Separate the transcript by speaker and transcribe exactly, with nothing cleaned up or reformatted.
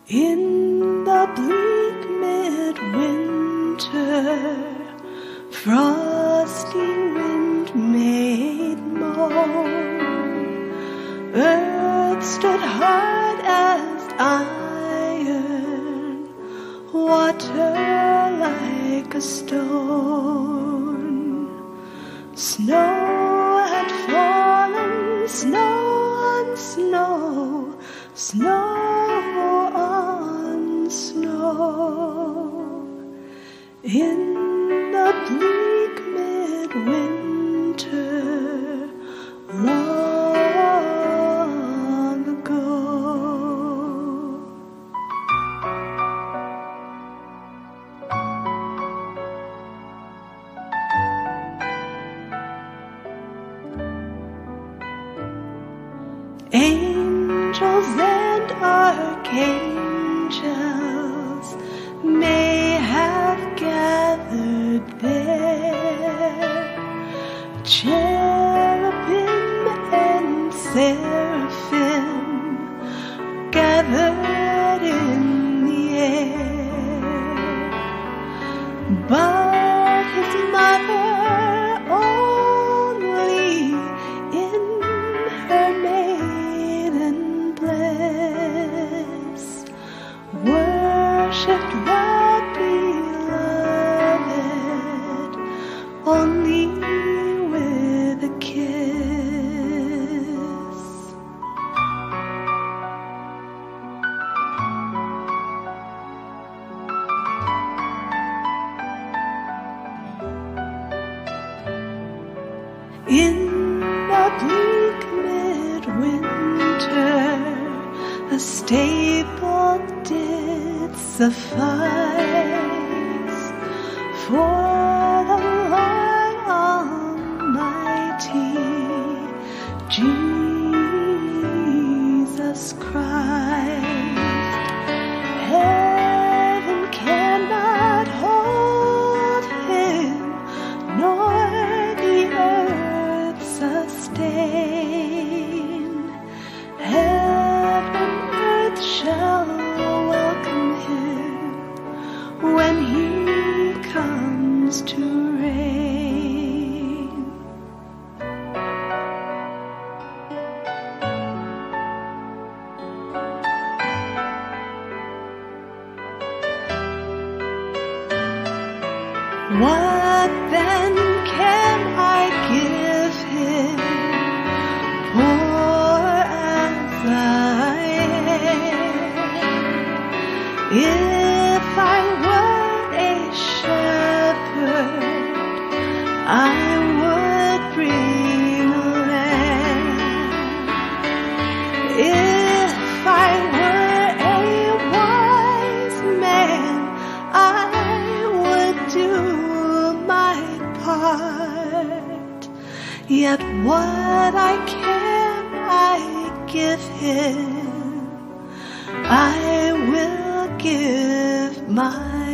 Speaker 1: In the bleak midwinter, frosty wind made moan. Earth stood hard as iron, water like a stone. Snow had fallen, snow on snow, snow on snow. In the bleak midwinter, long ago. Angels and archangels may have gathered there, cherubim and seraphim gathered in the air, but his mother only in her maiden bliss worshipped the beloved only with a kiss. In the bleak midwinter, a stable did suffice for the Lord Almighty, Jesus Christ. Heaven cannot hold him, nor the earth sustain. Heaven and earth shall welcome him when he comes to reign. What then can I give him, poor as I am? If I were a shepherd, I would bring a lamb. If I were a wise man, I would do my part. Yet what I can I give him, I will give my